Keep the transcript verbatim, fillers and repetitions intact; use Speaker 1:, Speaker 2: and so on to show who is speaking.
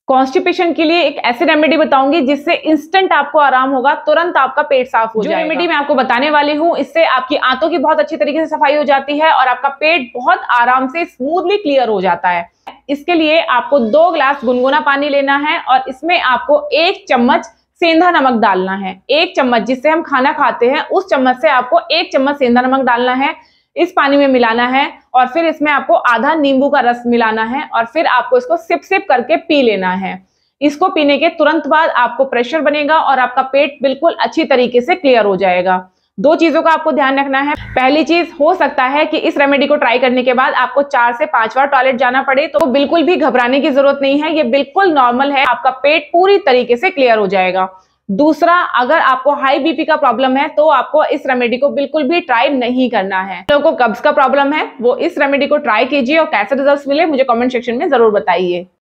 Speaker 1: Constipation के लिए एक ऐसी रेमेडी बताऊंगी जिससे इंस्टेंट आपको आराम होगा, तुरंत आपका पेट साफ हो जाएगा। जो रेमेडी मैं आपको बताने वाली हूँ, इससे आपकी आंतों की बहुत अच्छी तरीके से सफाई हो जाती है और आपका पेट बहुत आराम से स्मूथली क्लियर हो जाता है। इसके लिए आपको दो ग्लास गुनगुना पानी लेना है और इसमें आपको एक चम्मच सेंधा नमक डालना है। एक चम्मच जिससे हम खाना खाते हैं उस चम्मच से आपको एक चम्मच सेंधा नमक डालना है। इस पानी में मिलाना है और फिर इसमें आपको आधा नींबू का रस मिलाना है और फिर आपको इसको सिप सिप करके पी लेना है। इसको पीने के तुरंत बाद आपको प्रेशर बनेगा और आपका पेट बिल्कुल अच्छी तरीके से क्लियर हो जाएगा। दो चीजों का आपको ध्यान रखना है। पहली चीज, हो सकता है कि इस रेमेडी को ट्राई करने के बाद आपको चार से पांच बार टॉयलेट जाना पड़े, तो बिल्कुल भी घबराने की जरूरत नहीं है। ये बिल्कुल नॉर्मल है, आपका पेट पूरी तरीके से क्लियर हो जाएगा। दूसरा, अगर आपको हाई बीपी का प्रॉब्लम है तो आपको इस रेमेडी को बिल्कुल भी ट्राई नहीं करना है। लोगों को कब्ज का प्रॉब्लम है वो इस रेमेडी को ट्राई कीजिए और कैसे रिजल्ट्स मिले मुझे कमेंट सेक्शन में जरूर बताइए।